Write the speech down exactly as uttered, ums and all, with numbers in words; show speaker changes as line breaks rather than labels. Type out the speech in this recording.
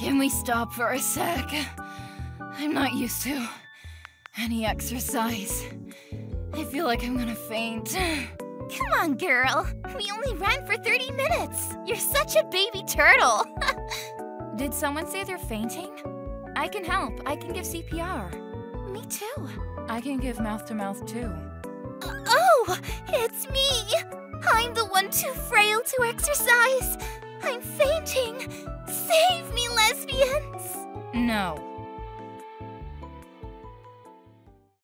Can we stop for a sec? I'm not used to any exercise. I feel like I'm gonna faint.
Come on, girl. We only ran for thirty minutes. You're such a baby turtle.
Did someone say they're fainting? I can help. I can give C P R.
Me too.
I can give mouth-to-mouth too.
Uh, oh, it's me. I'm the one too frail to exercise. I'm fainting. Save me, lesbians.
No.